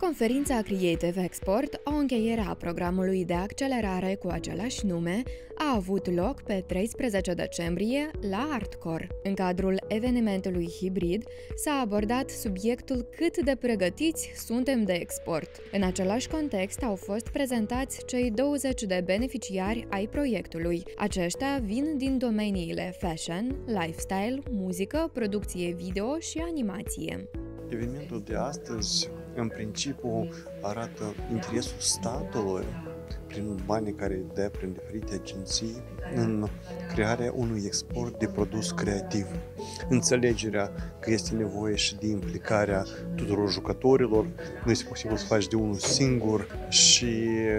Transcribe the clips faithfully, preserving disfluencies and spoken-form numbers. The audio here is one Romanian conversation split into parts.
Conferința Creative Export, o încheiere a programului de accelerare cu același nume, a avut loc pe treisprezece decembrie la Artcore. În cadrul evenimentului hibrid s-a abordat subiectul cât de pregătiți suntem de export. În același context au fost prezentați cei douăzeci de beneficiari ai proiectului. Aceștia vin din domeniile fashion, lifestyle, muzică, producție video și animație. Evenimentul de astăzi, în principiu, arată interesul statului prin banii care îi dă prin diferite agenții în crearea unui export de produs creativ. Înțelegerea că este nevoie și de implicarea tuturor jucătorilor, nu este posibil să faci de unul singur și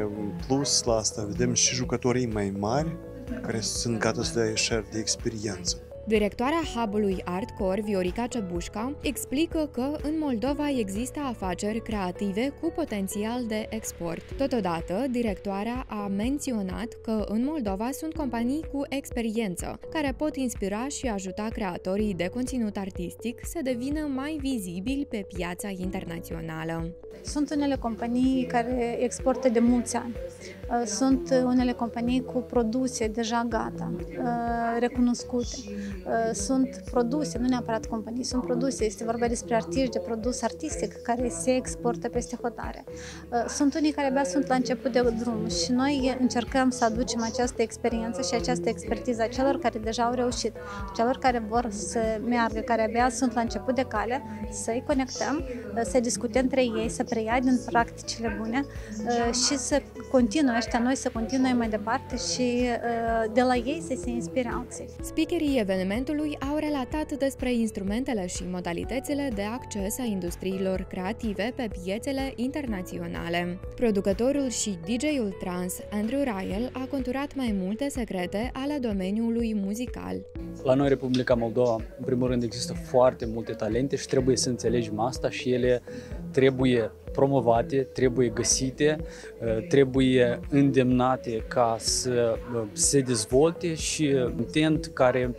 plus la asta vedem și jucătorii mai mari care sunt gata să dea share de experiență. Directoarea hub-ului Artcore, Viorica Cebușca, explică că în Moldova există afaceri creative cu potențial de export. Totodată, directoarea a menționat că în Moldova sunt companii cu experiență, care pot inspira și ajuta creatorii de conținut artistic să devină mai vizibili pe piața internațională. Sunt unele companii care exportă de mulți ani. Sunt unele companii cu produse deja gata, recunoscute. Sunt produse, nu neapărat companii, sunt produse. Este vorba despre artiști, de produs artistic care se exportă peste hotare. Sunt unii care abia sunt la început de drum și noi încercăm să aducem această experiență și această expertiză a celor care deja au reușit, celor care vor să meargă, care abia sunt la început de cale, să-i conectăm, să discutăm între ei, să preia din practicile bune și să continue ăștia noi să continue mai departe și de la ei să se inspire alții. Speakerii evenimentului au relatat despre instrumentele și modalitățile de acces a industriilor creative pe piețele internaționale. Producătorul și D J-ul trans Andrew Ryle a conturat mai multe secrete ale domeniului muzical. La noi, Republica Moldova, în primul rând, există foarte multe talente și trebuie să înțelegem asta și ele trebuie promovate, trebuie găsite, trebuie îndemnate ca să se dezvolte și content care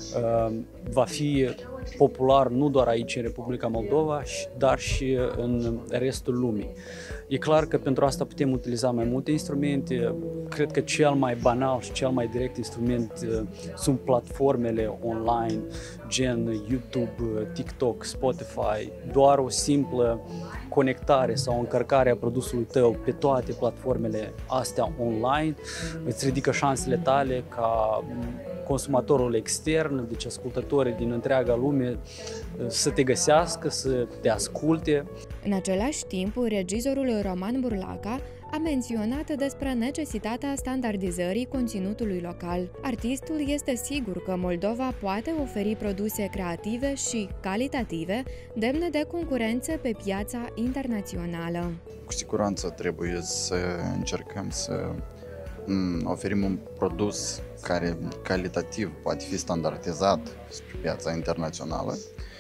va fi popular nu doar aici în Republica Moldova, dar și în restul lumii. E clar că pentru asta putem utiliza mai multe instrumente. Cred că cel mai banal și cel mai direct instrument sunt platformele online, gen YouTube, TikTok, Spotify. Doar o simplă conectare sau încărcare a produsului tău pe toate platformele astea online îți ridică șansele tale ca consumatorul extern, deci ascultătorii din întreaga lume, să te găsească, să te asculte. În același timp, regizorul Roman Burlaca a menționat despre necesitatea standardizării conținutului local. Artistul este sigur că Moldova poate oferi produse creative și calitative, demne de concurență pe piața internațională. Cu siguranță trebuie să încercăm să oferim un produs care calitativ poate fi standardizat spre piața internațională,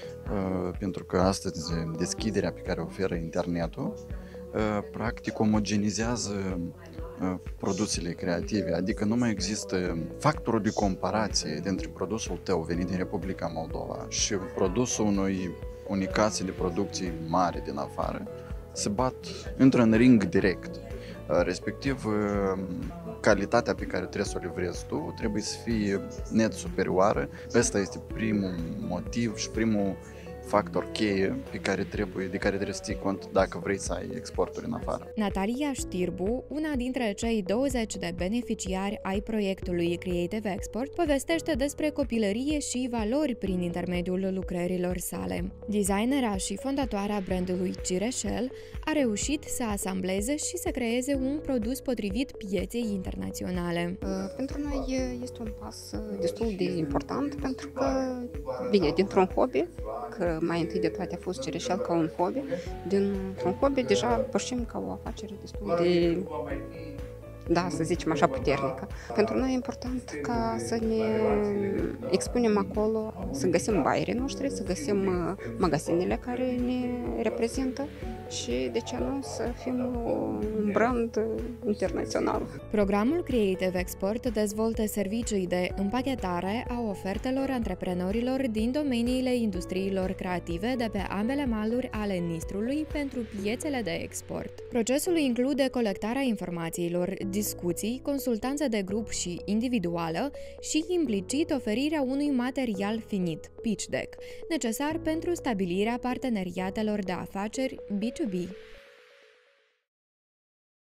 pentru că astăzi deschiderea pe care o oferă internetul practic omogenizează produsele creative, adică nu mai există factorul de comparație dintre produsul tău venit din Republica Moldova și produsul unui unicații de producții mari din afară, se bat, intră în ring direct. Respectiv, calitatea pe care trebuie să o livrezi tu trebuie să fie net superioară. Ăsta este primul motiv și primul factor cheie pe care trebuie, de care trebuie să ții cont dacă vrei să ai exporturi în afară. Natalia Știrbu, una dintre cei douăzeci de beneficiari ai proiectului Creative Export, povestește despre copilărie și valori prin intermediul lucrărilor sale. Designera și fondatoarea brandului Cireșel a reușit să asambleze și să creeze un produs potrivit pieței internaționale. Pentru noi este un pas destul de important pentru că vine dintr-un hobby, că mai întâi de toate a fost Cireșel ca un hobby. Dintr-un hobby deja pășim ca o afacere destul de, da, să zicem așa, puternică. Pentru noi e important ca să ne expunem acolo, să găsim baierii noștri, să găsim magazinele care ne reprezintă și, de ce nu, să fim un brand internațional. Programul Creative Export dezvoltă servicii de împachetare a ofertelor antreprenorilor din domeniile industriilor creative de pe ambele maluri ale Nistrului pentru piețele de export. Procesul include colectarea informațiilor, discuții, consultanță de grup și individuală și implicit oferirea unui material finit, pitch deck, necesar pentru stabilirea parteneriatelor de afaceri B to B.